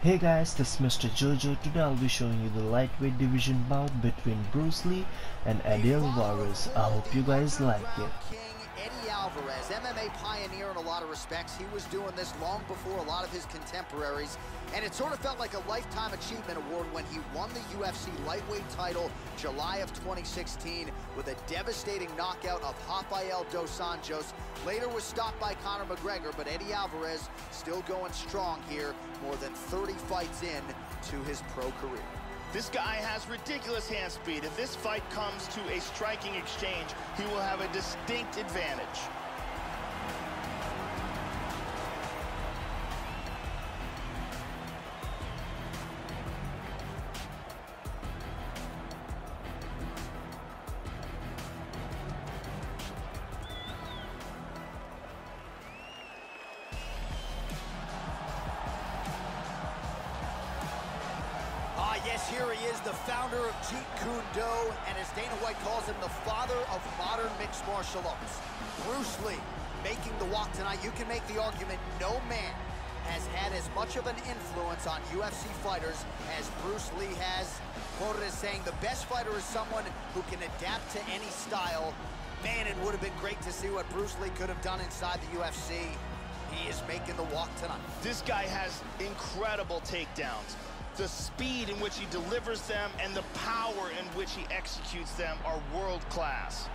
Hey guys, this is Mr. Jojo. Today I'll be showing you the lightweight division bout between Bruce Lee and Eddie Alvarez. I hope you guys like it. Eddie Alvarez, MMA pioneer in a lot of respects. He was doing this long before a lot of his contemporaries, and it sort of felt like a Lifetime Achievement Award when he won the UFC lightweight title July of 2016 with a devastating knockout of Rafael dos Anjos. Later was stopped by Conor McGregor, but Eddie Alvarez still going strong here, more than 30 fights in to his pro career. This guy has ridiculous hand speed. If this fight comes to a striking exchange, he will have a distinct advantage. Yes, here he is, the founder of Jeet Kune Do, and as Dana White calls him, the father of modern mixed martial arts. Bruce Lee making the walk tonight. You can make the argument no man has had as much of an influence on UFC fighters as Bruce Lee has. Quoted as saying, the best fighter is someone who can adapt to any style. Man, it would have been great to see what Bruce Lee could have done inside the UFC. He is making the walk tonight. This guy has incredible takedowns. The speed in which he delivers them and the power in which he executes them are world class.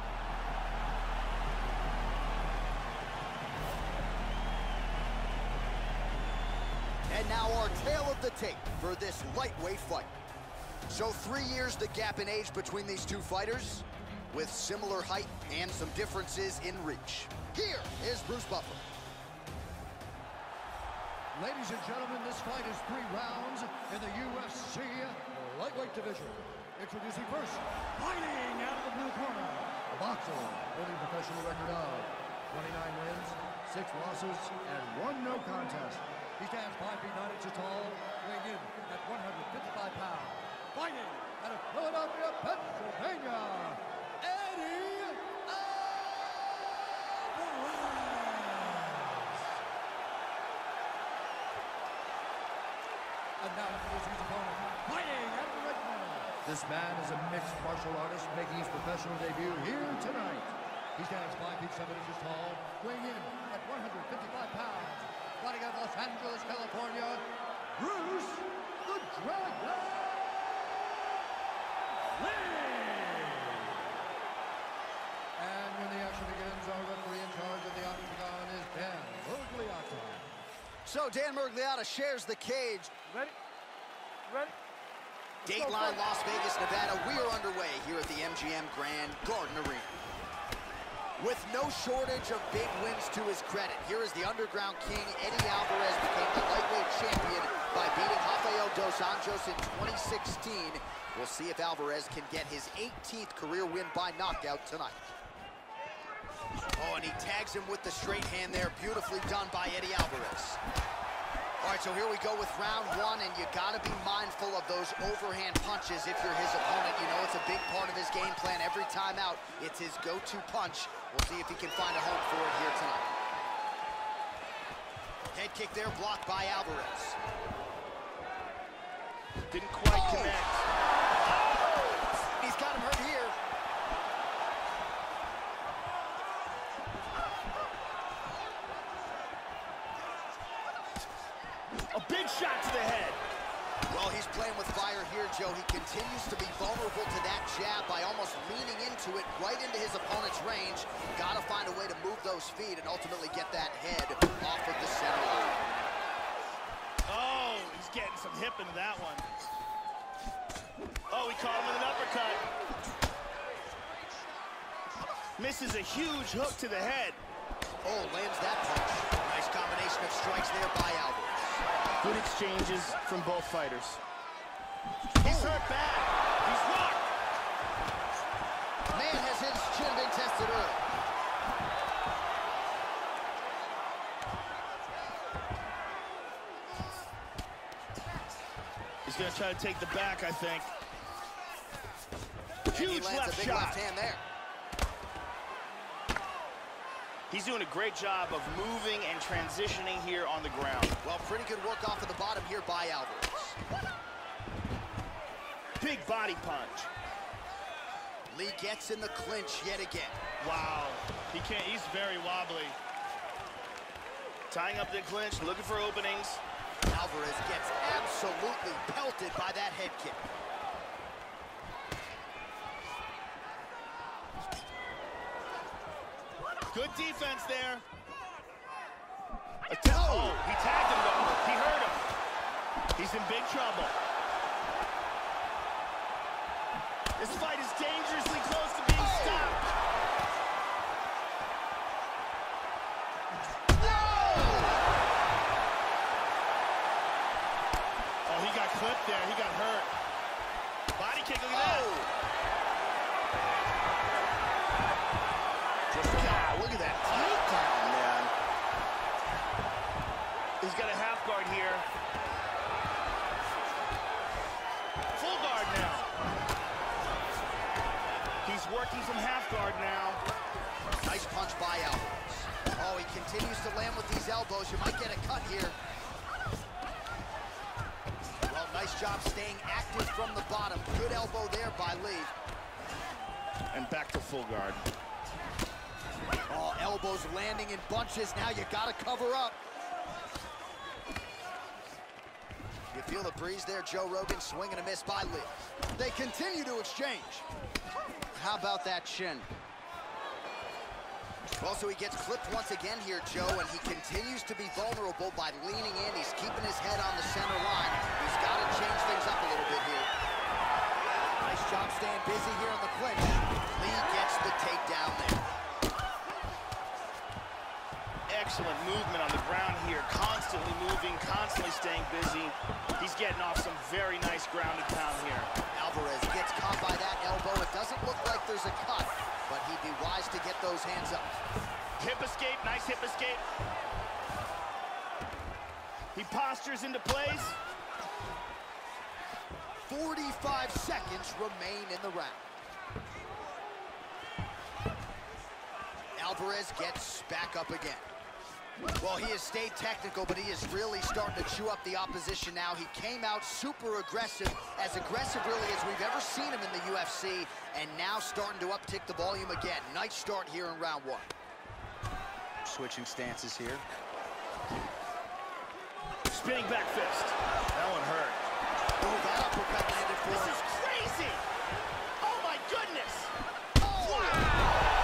And now our tale of the tape for this lightweight fight. So 3 years the gap in age between these two fighters, with similar height and some differences in reach. Here is Bruce Buffer. Ladies and gentlemen, this fight is 3 rounds in the UFC lightweight division. Introducing first, fighting out of the blue corner, a boxer holding a professional record of 29 wins, 6 losses, and 1 no contest. He stands 5 feet 9 inches tall, weighing in at 155 pounds. Fighting out of Philadelphia, Pennsylvania, Eddie Alvarez. And now introducing his opponent, fighting out of the red corner. This man is a mixed martial artist making his professional debut here tonight. He stands 5 feet 7 inches tall, weighing in at 155 pounds. Fighting out of Los Angeles, California, Bruce the Dragon Lee. And when the action begins, our referee in charge of the octagon is Dan Miragliotta. So Dan Miragliotta shares the cage. Ready? Ready? Dateline, Las Vegas, Nevada. We are underway here at the MGM Grand Garden Arena. With no shortage of big wins to his credit, here is the Underground King. Eddie Alvarez became the lightweight champion by beating Rafael dos Anjos in 2016. We'll see if Alvarez can get his 18th career win by knockout tonight. Oh, and he tags him with the straight hand there. Beautifully done by Eddie Alvarez. All right, so here we go with round 1, and you gotta be mindful of those overhand punches if you're his opponent. You know it's a big part of his game plan. Every time out, it's his go-to punch. We'll see if he can find a home for it here tonight. Head kick there, blocked by Alvarez. Didn't quite connect. He's got him hurt here. A big shot to the head. Well, he's playing with fire here, Joe. He continues to be vulnerable to that jab by almost leaning into it right into his opponent's range. Got to find a way to move those feet and ultimately get that head off of the center line. Oh, he's getting some hip into that one. Oh, he caught him with an uppercut. Misses a huge hook to the head. Oh, lands that punch. Nice combination of strikes there by Alvarez. Good exchanges from both fighters. He's hurt bad. He's rocked. Man, has his chin been tested early. He's going to try to take the back, I think. Huge left left big shot. left hand there. He's doing a great job of moving and transitioning here on the ground. Well, pretty good work off of the bottom here by Alvarez. Big body punch. Lee gets in the clinch yet again. Wow, he's very wobbly. Tying up the clinch, looking for openings. Alvarez gets absolutely pelted by that head kick. Good defense there. Oh, he tagged him though. He hurt him. He's in big trouble. This fight is dangerously close to being stopped. Oh, he got clipped there. He got hurt. Body kick, look at that. Look at that takedown, man. He's got a half guard here. Full guard now. He's working from half guard now. Nice punch by Alvarez. Oh, he continues to land with these elbows. You might get a cut here. Well, nice job staying active from the bottom. Good elbow there by Lee. And back to full guard. Oh, elbows landing in bunches. Now you gotta cover up. You feel the breeze there, Joe Rogan. Swing and a miss by Lee. They continue to exchange. How about that shin? Also, he gets clipped once again here, Joe, and he continues to be vulnerable by leaning in. He's keeping his head on the center line. He's got to change things up a little bit here. Nice job staying busy here in the clinch. Lee gets the takedown there. Excellent movement on the ground here. Constantly moving, constantly staying busy. He's getting off some very nice ground and pound here. Alvarez gets caught by that elbow. It doesn't look like there's a cut, but he'd be wise to get those hands up. Hip escape, nice hip escape. He postures into place. 45 seconds remain in the round. Alvarez gets back up again. Well, he has stayed technical, but he is really starting to chew up the opposition now. He came out super aggressive really as we've ever seen him in the UFC, and now starting to uptick the volume again. Nice start here in round one. Switching stances here. Spinning back fist. That one hurt. Oh, that uppercut landed for This him. is crazy! Oh my goodness! Oh! Wow!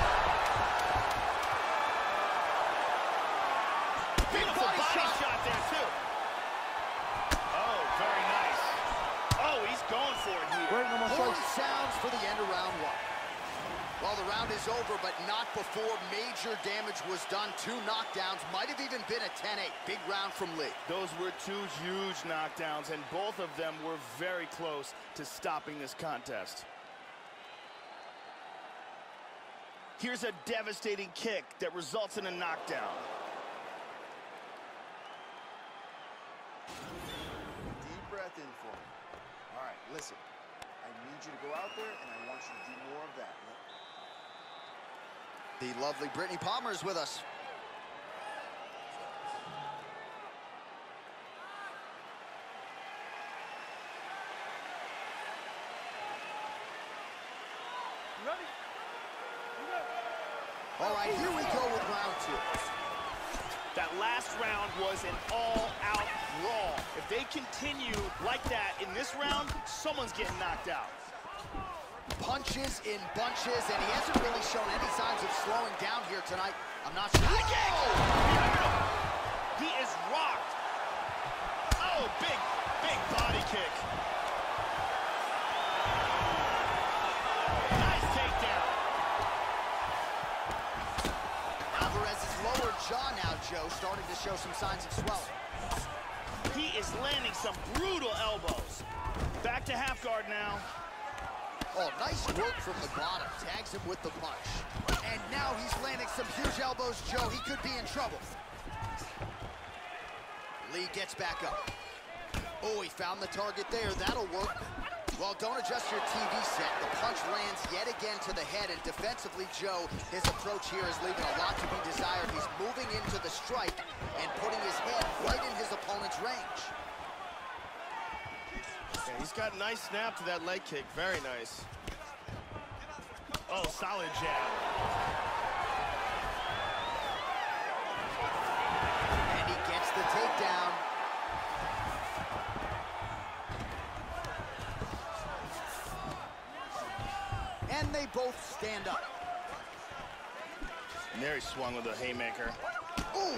Beautiful body shot there, too. Oh, very nice. Oh, he's going for it here. Horn sounds for the end of round one. Well, the round is over, but not before major damage was done. 2 knockdowns, might have even been a 10-8. Big round from Lee. Those were 2 huge knockdowns, and both of them were very close to stopping this contest. Here's a devastating kick that results in a knockdown. Deep breath in for me. All right, listen. I need you to go out there, and I want you to do more of that. The lovely Brittany Palmer is with us. You ready? You ready? All right, here we go with round 2. That last round was an all-out brawl. If they continue like that in this round, someone's getting knocked out. Punches in bunches, and he hasn't really shown any signs of slowing down here tonight. I'm not sure. He is rocked. Oh, big body kick. Nice takedown. Alvarez's lower jaw now, Joe, starting to show some signs of swelling. He is landing some brutal elbows. Back to half guard now. Oh, nice work from the bottom. Tags him with the punch. And now he's landing some huge elbows, Joe. He could be in trouble. Lee gets back up. Oh, he found the target there. That'll work. Well, don't adjust your TV set. The punch lands yet again to the head, and defensively, Joe, his approach here is leaving a lot to be desired. He's moving into the strike and putting his head right in his opponent's range. Yeah, he's got a nice snap to that leg kick. Very nice. Oh, solid jab. And he gets the takedown. And they both stand up. And there he swung with a haymaker. Ooh!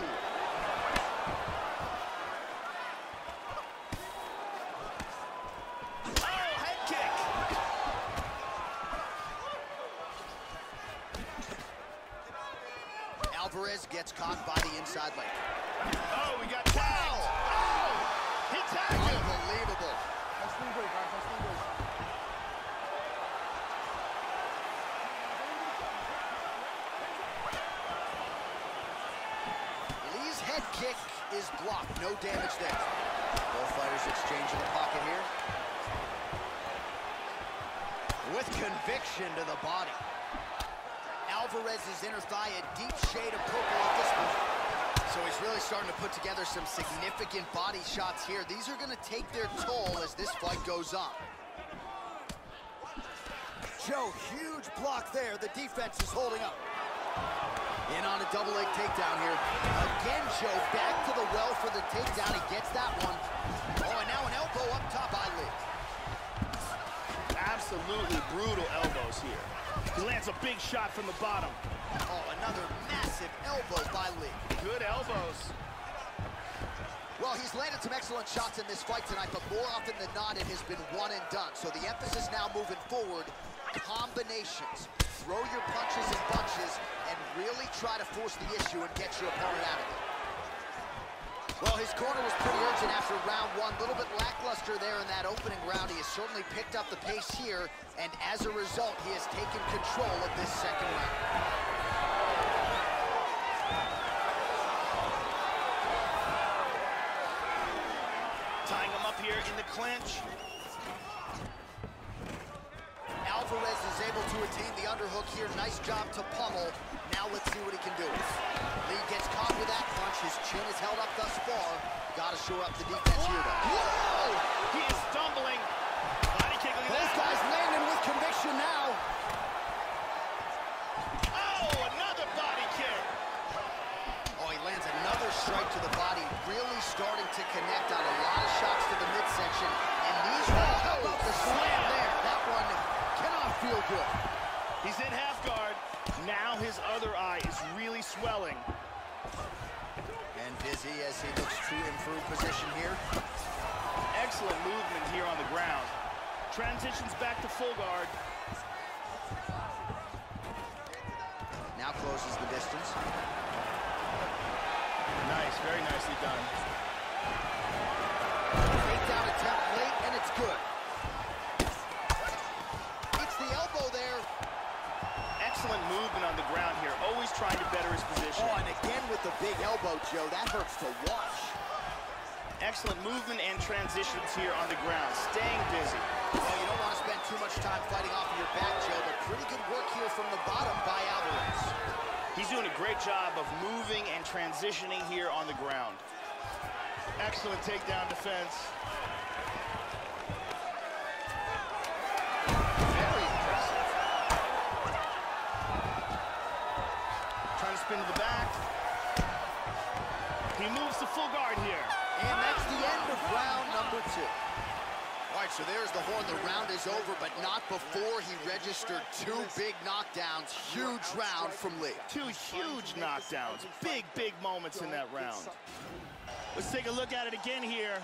Alvarez gets caught by the inside leg. Oh, we got tagged. Oh, he tagged him. Unbelievable. Lee's head kick is blocked. No damage there. Both fighters exchange in the pocket here. With conviction to the body. Alvarez's inner thigh, a deep shade of purple at this point. So he's really starting to put together some significant body shots here. These are going to take their toll as this fight goes on. Joe, huge block there. The defense is holding up. In on a double leg takedown here. Again, Joe, back to the well for the takedown. He gets that one. Oh, and now an elbow up top by Lee. Absolutely brutal elbows here. He lands a big shot from the bottom. Oh, another massive elbow by Lee. Good elbows. Well, he's landed some excellent shots in this fight tonight, but more often than not, it has been one and done. So the emphasis now moving forward, combinations. Throw your punches in bunches and really try to force the issue and get your opponent out of it. Well, his corner was pretty urgent after round one. A little bit lackluster there in that opening round. He has certainly picked up the pace here, and as a result, he has taken control of this second round. Tying him up here in the clinch. Alvarez is able to attain the underhook here. Nice job to pummel. Now let's see what he can do. Lee gets caught with that punch. His chin is held up thus far. Got to shore up the defense here, though. Whoa! He is stumbling. Body kick. Look at Both that. guys landing with conviction now. Oh, another body kick. Oh, he lands another strike to the body. Really starting to connect on a lot of shots to the midsection. And these how about the slam there? That one cannot feel good. He's in half guard. Now his other eye is really swelling. And busy as he looks to improve position here. Excellent movement here on the ground. Transitions back to full guard. Now closes the distance. Nice, very nicely done. Takedown attempt late, and it's good. It's the elbow there. Excellent movement on the ground here. Always trying to better his position. Oh, and again with the big elbow, Joe. That hurts to watch. Excellent movement and transitions here on the ground. Staying busy. Well, you don't want to spend too much time fighting off of your back, Joe, but pretty good work here from the bottom by Alvarez. He's doing a great job of moving and transitioning here on the ground. Excellent takedown defense. Very impressive. Trying to spin to the back. He moves to full guard here. And that's the end of round number 2. All right, so there's the horn. The round is over, but not before he registered 2 big knockdowns. Huge round from Lee. 2 huge knockdowns. Big, big moments in that round. Let's take a look at it again here.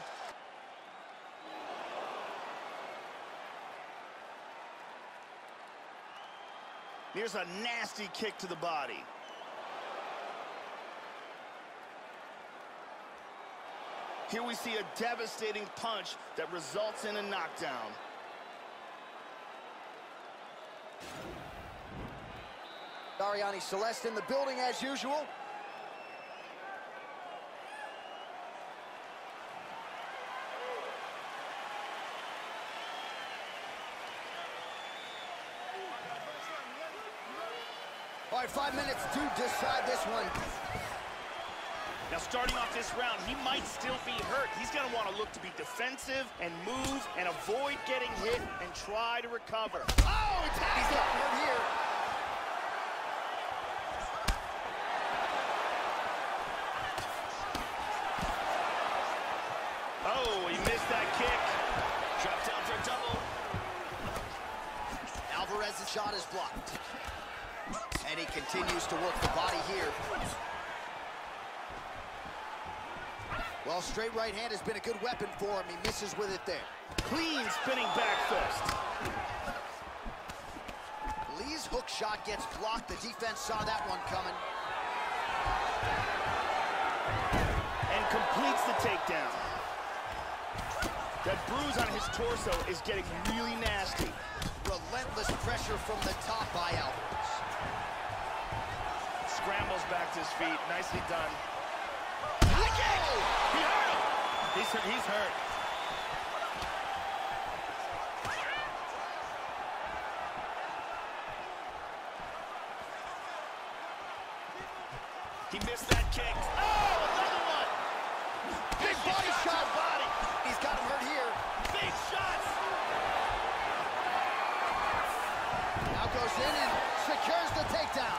Here's a nasty kick to the body. Here we see a devastating punch that results in a knockdown. Ariane Celeste in the building as usual. right, 5 minutes to decide this one. Now, starting off this round, he might still be hurt. He's going to want to look to be defensive and move and avoid getting hit and try to recover. Oh, he's getting hurt here. Oh, he missed that kick. Dropped down for a double. Alvarez's shot is blocked. And he continues to work the body here. Well, straight right hand has been a good weapon for him. He misses with it there. Clean spinning back fist. Lee's hook shot gets blocked. The defense saw that one coming. And completes the takedown. That bruise on his torso is getting really nasty. Relentless pressure from the top by Alvarez. Scrambles back to his feet. Nicely done. Oh! He hurt him. He's hurt. He missed that kick. Oh, another one. Big body shot. Body. He's got him hurt here. Big shots. Now goes in and secures the takedown.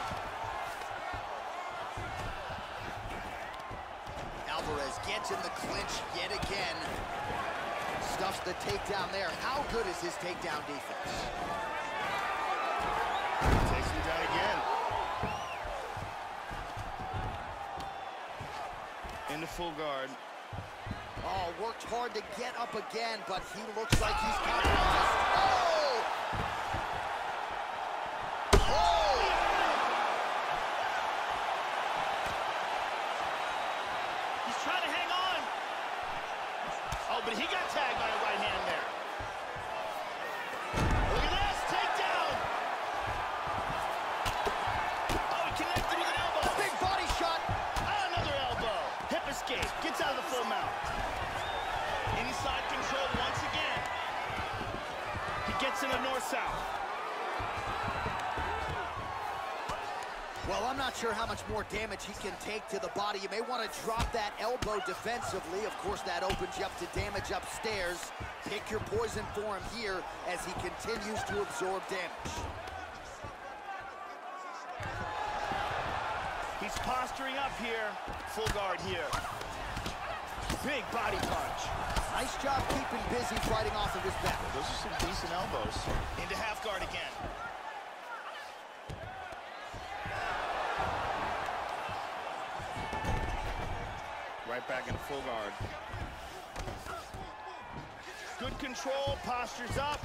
Alvarez gets in the clinch yet again. Stuffs the takedown there. How good is his takedown defense? Takes him down again. Into full guard. Oh, worked hard to get up again, but he looks like he's compromised. Oh! Oh! He's trying to hang on. Oh, but he got tagged by a right hand there. Look at this, takedown. Oh, he connected with an elbow. Big body shot. Another elbow. Hip escape. Gets out of the full mount. Inside control once again. He gets in a north-south. Well, I'm not sure how much more damage he can take to the body. You may want to drop that elbow defensively. Of course, that opens you up to damage upstairs. Pick your poison for him here as he continues to absorb damage. He's posturing up here. Full guard here. Big body punch. Nice job keeping busy fighting off of his back. Those are some decent elbows. Into half guard again. Right back into full guard. Good control, postures up.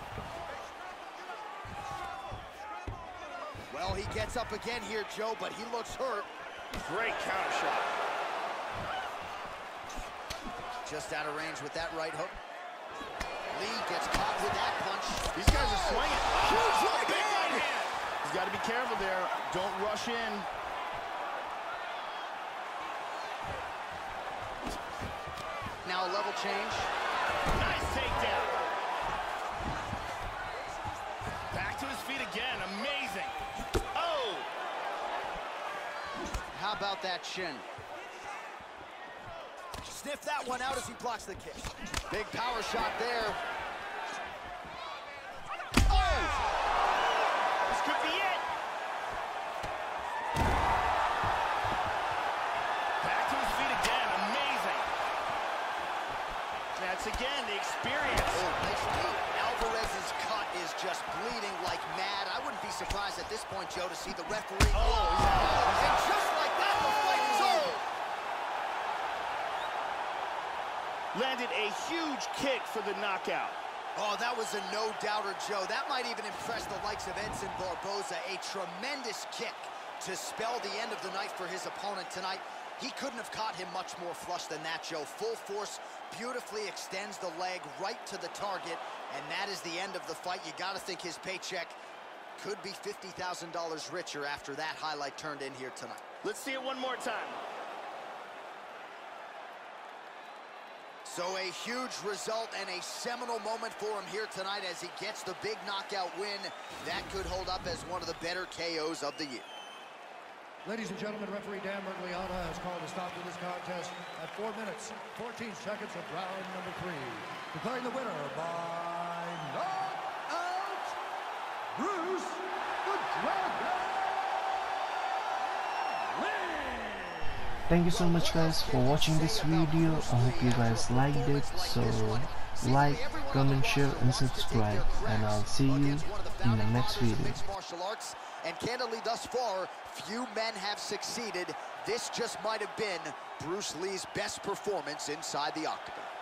Well, he gets up again here, Joe, but he looks hurt. Great counter shot. Just out of range with that right hook. Lee gets caught with that punch. These guys are swinging. Huge Oh, right big hand. right hand. He's got to be careful there. Don't rush in. Now a level change. Nice takedown. Back to his feet again. Amazing. Oh! How about that shin? Sniff that one out as he blocks the kick. Big power shot there. Oh! This could be it. Back to his feet again. Amazing. That's again the experience. Oh, nice knee. Alvarez's cut is just bleeding like mad. I wouldn't be surprised at this point, Joe, to see the referee. Oh, he's out. And just like that, the fight is over. Landed a huge kick for the knockout. Oh, that was a no-doubter, Joe. That might even impress the likes of Edson Barboza. A tremendous kick to spell the end of the night for his opponent tonight. He couldn't have caught him much more flush than that, Joe. Full force, beautifully extends the leg right to the target, and that is the end of the fight. You got to think his paycheck could be $50,000 richer after that highlight turned in here tonight. Let's see it one more time. So a huge result and a seminal moment for him here tonight as he gets the big knockout win. That could hold up as one of the better KOs of the year. Ladies and gentlemen, referee Dan Mergliata has called a stop to this contest at 4 minutes, 14 seconds of round number 3. Declaring the winner by knockout, Bruce the Dragon Lee! Thank you so much guys for watching this video. I hope you guys liked it. So like, comment, share and subscribe, and I'll see you in the next video. And candidly, thus far, few men have succeeded. This just might have been Bruce Lee's best performance inside the octagon.